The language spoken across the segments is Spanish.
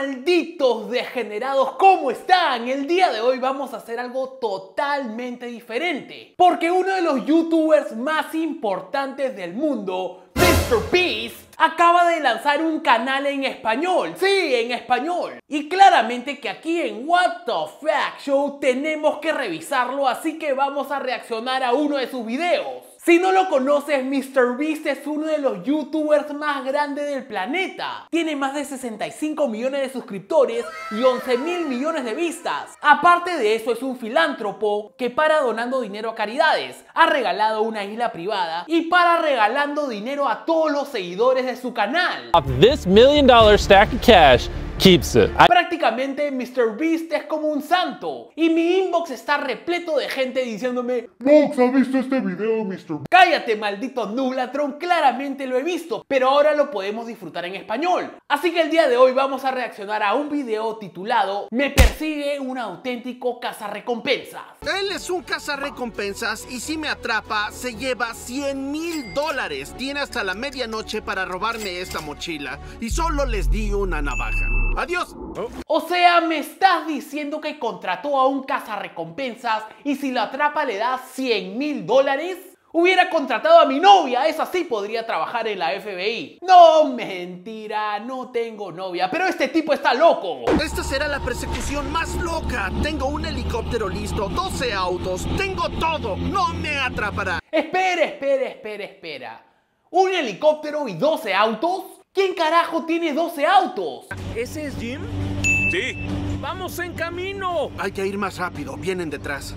Malditos degenerados, ¿cómo están? El día de hoy vamos a hacer algo totalmente diferente, porque uno de los youtubers más importantes del mundo, MrBeast, acaba de lanzar un canal en español. Sí, en español. Y claramente que aquí en What the Fuck Show tenemos que revisarlo, así que vamos a reaccionar a uno de sus videos. Si no lo conoces, MrBeast es uno de los youtubers más grandes del planeta. Tiene más de 65 millones de suscriptores y 11.000 millones de vistas. Aparte de eso, es un filántropo que para donando dinero a caridades, ha regalado una isla privada y para regalando dinero a todos los seguidores de su canal. This $1 million stack of cash keeps it. Prácticamente MrBeast es como un santo y mi inbox está repleto de gente diciéndome: Nox, ¿ha visto este video, Mr. Cállate, maldito Nublatron, claramente lo he visto, pero ahora lo podemos disfrutar en español. Así que el día de hoy vamos a reaccionar a un video titulado Me persigue un auténtico cazarrecompensas. Él es un cazarrecompensas y si me atrapa se lleva $100,000. Tiene hasta la medianoche para robarme esta mochila y solo les di una navaja. ¡Adiós! O sea, ¿me estás diciendo que contrató a un cazarrecompensas y si lo atrapa le da $100,000? Hubiera contratado a mi novia, esa sí podría trabajar en la FBI. No, mentira, no tengo novia, pero este tipo está loco. Esta será la persecución más loca. Tengo un helicóptero listo, 12 autos, tengo todo. No me atrapará. Espera. ¿Un helicóptero y 12 autos? ¿Quién carajo tiene 12 autos? ¿Ese es Jim? Sí. ¡Vamos en camino! Hay que ir más rápido, vienen detrás.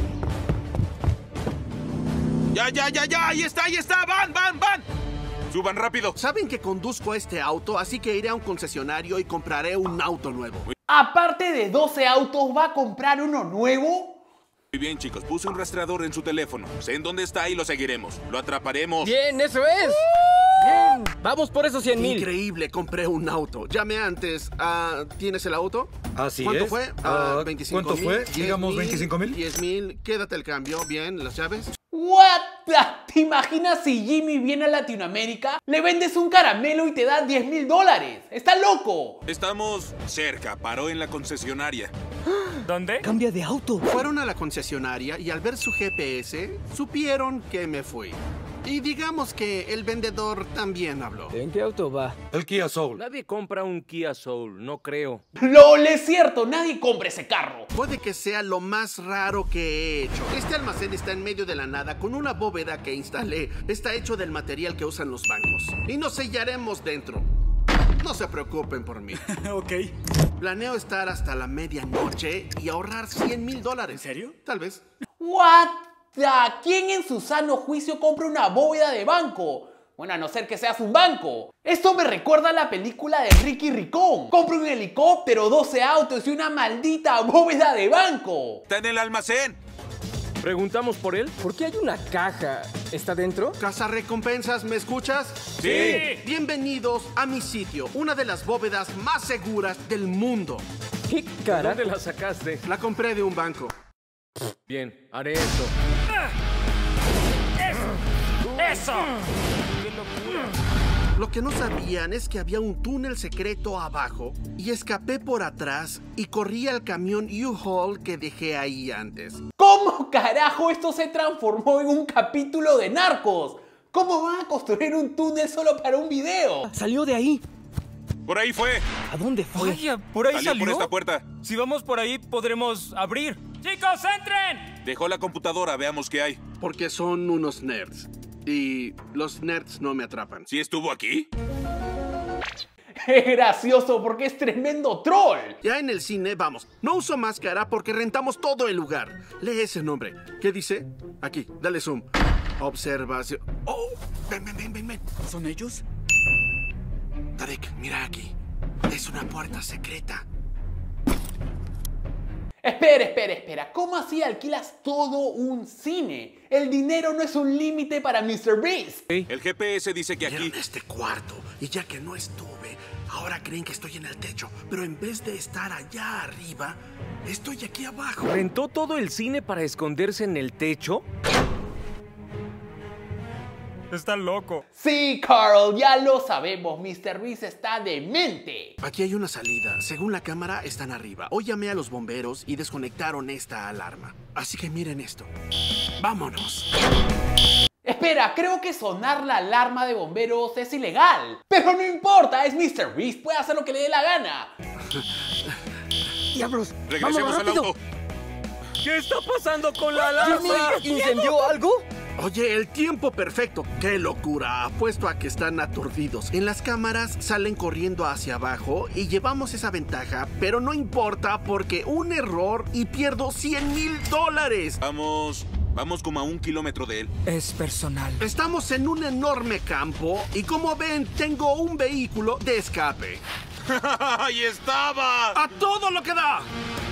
¡Ya! ¡Ahí está! ¡Van! ¡Suban rápido! Saben que conduzco este auto, así que iré a un concesionario y compraré un auto nuevo. Aparte de 12 autos, ¿va a comprar uno nuevo? Muy bien, chicos, puse un rastreador en su teléfono. Sé en dónde está y lo seguiremos. Lo atraparemos. ¡Bien, eso es! ¡Bien! ¡Vamos por esos 100,000! Increíble, compré un auto. Llamé antes. ¿Tienes el auto? Así ¿Cuánto es. fue? 25,000. ¿Cuánto fue? Digamos 25,000. 10,000. Quédate el cambio. Bien, las llaves. ¿What? ¿Te imaginas si Jimmy viene a Latinoamérica? Le vendes un caramelo y te da $10,000. ¡Está loco! Estamos cerca. Paró en la concesionaria. ¿Dónde? Cambia de auto. Fueron a la concesionaria y al ver su GPS, supieron que me fui. Y digamos que el vendedor también habló. ¿En qué auto va? El Kia Soul. Nadie compra un Kia Soul, no creo. LOL, es cierto, nadie compra ese carro. Puede que sea lo más raro que he hecho. Este almacén está en medio de la nada con una bóveda que instalé. Está hecho del material que usan los bancos. Y nos sellaremos dentro. No se preocupen por mí. Ok. Planeo estar hasta la medianoche y ahorrar $100,000. ¿En serio? Tal vez. ¿What? ¿Quién en su sano juicio compra una bóveda de banco? Bueno, a no ser que seas un banco. Esto me recuerda a la película de Ricky Ricón. Compra un helicóptero, 12 autos y una maldita bóveda de banco. Está en el almacén. ¿Preguntamos por él? ¿Por qué hay una caja? ¿Está dentro? Cazarrecompensas, ¿me escuchas? Sí. Bienvenidos a mi sitio, una de las bóvedas más seguras del mundo. ¿Qué cara? ¿Dónde la sacaste? La compré de un banco. Bien, haré esto. ¡Eso! ¡Qué locura! Lo que no sabían es que había un túnel secreto abajo y escapé por atrás y corrí al camión U-Haul que dejé ahí antes. ¿Cómo carajo esto se transformó en un capítulo de Narcos? ¿Cómo van a construir un túnel solo para un video? Salió de ahí. Por ahí fue. ¿A dónde fue? Vaya, por ahí Salió salió. por esta puerta. Si vamos por ahí, podremos abrir. ¡Chicos, entren! Dejó la computadora. Veamos qué hay. Porque son unos nerds. Y los nerds no me atrapan. ¿Sí estuvo aquí? Es gracioso porque es tremendo troll. Ya en el cine, vamos. No uso máscara porque rentamos todo el lugar. Lee ese nombre. ¿Qué dice? Aquí, dale zoom. Observación. ¡Oh! Ven. ¿Son ellos? Tarek, mira aquí. Es una puerta secreta. Espera. ¿Cómo así alquilas todo un cine? El dinero no es un límite para MrBeast. El GPS dice que aquí... Vieron este cuarto y ya que no estuve, ahora creen que estoy en el techo. Pero en vez de estar allá arriba, estoy aquí abajo. ¿Rentó todo el cine para esconderse en el techo? Está loco. Sí, Carl, ya lo sabemos, Mr. Beast está demente. Aquí hay una salida. Según la cámara, están arriba. Hoy llamé a los bomberos y desconectaron esta alarma. Así que miren esto. ¡Vámonos! Espera, creo que sonar la alarma de bomberos es ilegal. Pero no importa, es Mr. Beast, puede hacer lo que le dé la gana. ¡Diablos! Regresemos ¡Vámonos al rápido! auto. ¿Qué está pasando con la alarma? ¿Jimmy incendió algo? Oye, el tiempo perfecto. ¡Qué locura! Apuesto a que están aturdidos. En las cámaras salen corriendo hacia abajo y llevamos esa ventaja, pero no importa porque un error y pierdo $100,000. Vamos como a 1 kilómetro de él. Es personal. Estamos en un enorme campo y como ven, tengo un vehículo de escape. ¡Ahí estaba! ¡A todo lo que da!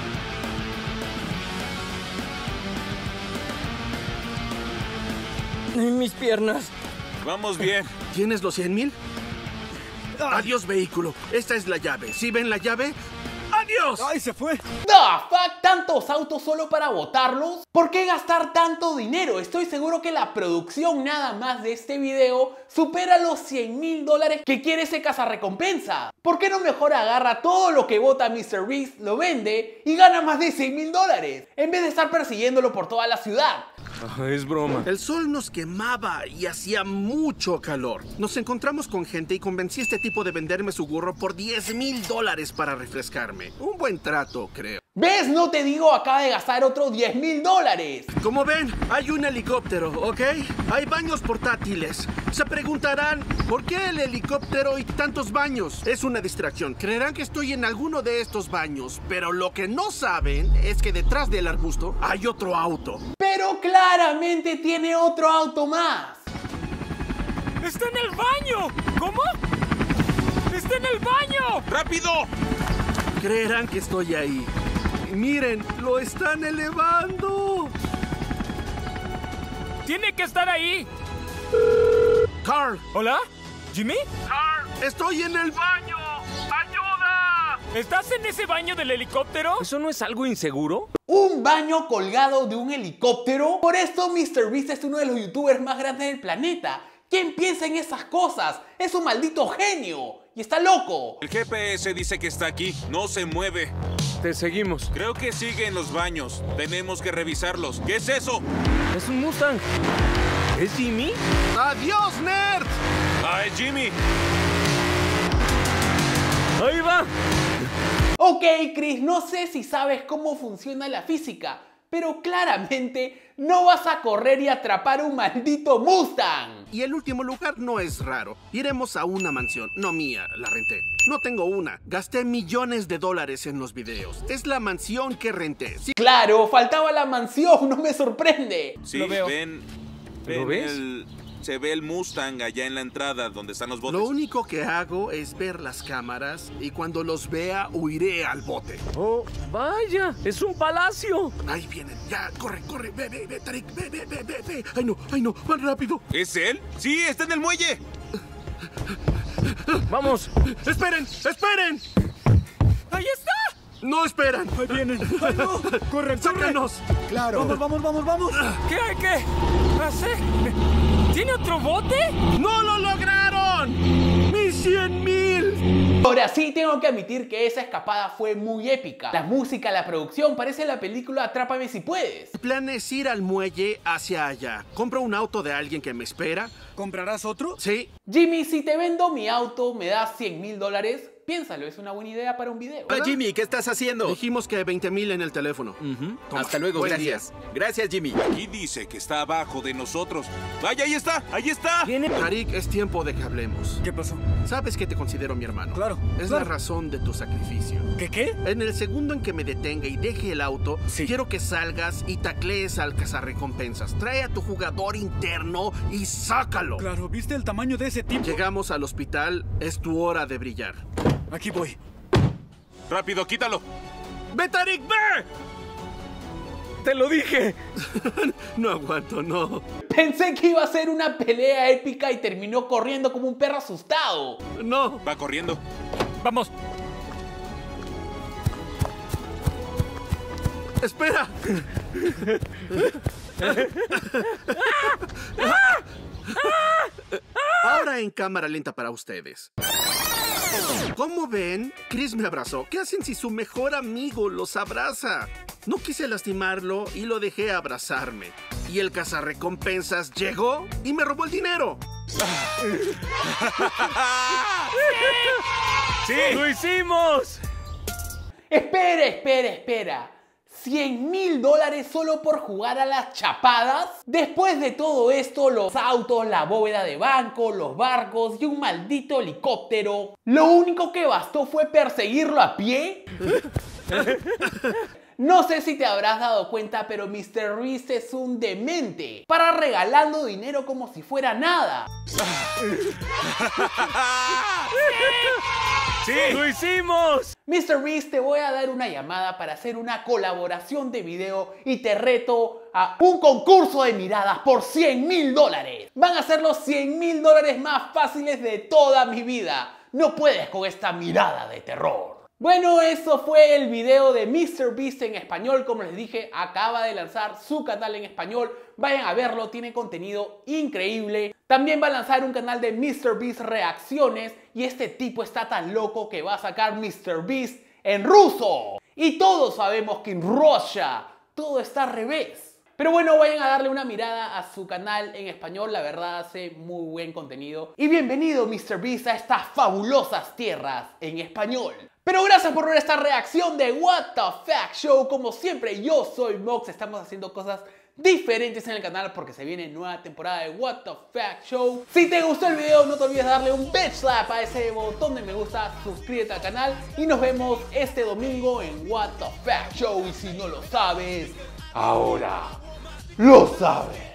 Mis piernas. Vamos bien. ¿Tienes los 100,000? Adiós, vehículo. Esta es la llave. ¿Sí ven la llave? ¡Adiós! ¡Ay, se fue! ¿The fuck? ¿Tantos autos solo para botarlos? ¿Por qué gastar tanto dinero? Estoy seguro que la producción nada más de este video supera los $100,000 que quiere ese cazarrecompensa. ¿Por qué no mejor agarra todo lo que bota Mr. Beast, lo vende y gana más de $100,000 en vez de estar persiguiéndolo por toda la ciudad? Es broma. El sol nos quemaba y hacía mucho calor. Nos encontramos con gente y convencí a este tipo de venderme su gorro por $10,000 para refrescarme. Un buen trato, creo. ¿Ves? No te digo, acaba de gastar otros $10,000. Como ven, hay un helicóptero, ¿ok? Hay baños portátiles. Se preguntarán, ¿por qué el helicóptero y tantos baños? Es una distracción. Creerán que estoy en alguno de estos baños, pero lo que no saben es que detrás del arbusto hay otro auto. Pero claramente tiene otro auto más. ¡Está en el baño! ¿Cómo? ¡Está en el baño! ¡Rápido! Creerán que estoy ahí. Miren, lo están elevando. ¡Tiene que estar ahí! Carl, ¿Hola? ¿Jimmy? Carl, estoy en el baño. ¡Ayuda! ¿Estás en ese baño del helicóptero? ¿Eso no es algo inseguro? ¿Un baño colgado de un helicóptero? Por esto Mr. Beast es uno de los youtubers más grandes del planeta. ¿Quién piensa en esas cosas? Es un maldito genio. Y está loco. El GPS dice que está aquí. No se mueve. Te seguimos. Creo que sigue en los baños. Tenemos que revisarlos. ¿Qué es eso? Es un Mustang. ¿Es Jimmy? ¡Adiós, nerd! ¡Ah, es Jimmy! ¡Ahí va! Ok, Chris, no sé si sabes cómo funciona la física, pero claramente no vas a correr y atrapar un maldito Mustang. Y el último lugar no es raro. Iremos a una mansión. No mía, la renté. No tengo una. Gasté $millones en los videos. Es la mansión que renté. Sí. Claro, faltaba la mansión, no me sorprende. Sí, Lo veo. ven ¿Lo ves? Se ve el Mustang allá en la entrada donde están los botes. Lo único que hago es ver las cámaras y cuando los vea huiré al bote. ¡Oh, vaya! ¡Es un palacio! Ahí vienen. Ya, corre, corre. Ve, Tarik. Ve. Ay, no, van rápido. ¿Es él? ¡Sí, está en el muelle! ¡Vamos! ¡Esperen! ¡Ahí está! ¡No esperan! ¡Ahí vienen! ¡Ay, no! ¡Corre, ¡Sácanos! ¡Claro! ¡Vamos! ¿Qué hay que hacer? ¿Tiene otro bote? ¡No lo lograron! ¡Mis 100,000! Ahora sí tengo que admitir que esa escapada fue muy épica. La música, la producción, parece la película Atrápame si puedes. Mi plan es ir al muelle hacia allá. Compro un auto de alguien que me espera. ¿Comprarás otro? Sí. Jimmy, si te vendo mi auto, me das $100,000. Piénsalo, es una buena idea para un video. Hola Jimmy, ¿qué estás haciendo? Dijimos que 20,000 en el teléfono. Toma, Hasta luego, buen gracias. Gracias Jimmy. Aquí dice que está abajo de nosotros. ¡Vaya, ahí está! día. Tarik, es tiempo de que hablemos. ¿Qué pasó? Sabes que te considero mi hermano. Claro, Es claro. la razón de tu sacrificio. ¿Qué? En el segundo en que me detenga y deje el auto, Sí. quiero que salgas y taclees al cazarrecompensas. Trae a tu jugador interno y sácalo. Claro, ¿viste el tamaño de ese tipo? Llegamos al hospital, es tu hora de brillar. Aquí voy. ¡Rápido, quítalo! ¡Ve, Tarik, ve! ¡Te lo dije! No aguanto, no. Pensé que iba a ser una pelea épica y terminó corriendo como un perro asustado. No. Va corriendo. ¡Vamos! ¡Espera! Ahora en cámara lenta para ustedes. ¿Cómo ven? Chris me abrazó. ¿Qué hacen si su mejor amigo los abraza? No quise lastimarlo y lo dejé abrazarme. Y el cazarrecompensas llegó y me robó el dinero. ¡Sí! ¡Lo hicimos! Espera. $100,000 solo por jugar a las chapadas. Después de todo esto, los autos, la bóveda de banco, los barcos y un maldito helicóptero, ¿lo único que bastó fue perseguirlo a pie? No sé si te habrás dado cuenta, pero MrBeast es un demente. Para regalando dinero como si fuera nada. ¡Sí! ¡Lo hicimos! MrBeast, te voy a dar una llamada para hacer una colaboración de video y te reto a un concurso de miradas por $100,000. Van a ser los $100,000 más fáciles de toda mi vida. No puedes con esta mirada de terror. Bueno, eso fue el video de MrBeast en español. Como les dije, acaba de lanzar su canal en español. Vayan a verlo, tiene contenido increíble. También va a lanzar un canal de MrBeast Reacciones. Y este tipo está tan loco que va a sacar MrBeast en ruso. Y todos sabemos que en Rusia todo está al revés. Pero bueno, vayan a darle una mirada a su canal en español. La verdad hace muy buen contenido. Y bienvenido MrBeast a estas fabulosas tierras en español. Pero gracias por ver esta reacción de What the Fact Show. Como siempre, yo soy Mox. Estamos haciendo cosas diferentes en el canal porque se viene nueva temporada de What the Fact Show. Si te gustó el video, no te olvides de darle un bitch slap a ese botón de me gusta, suscríbete al canal y nos vemos este domingo en What the Fact Show. Y si no lo sabes, ahora lo sabes.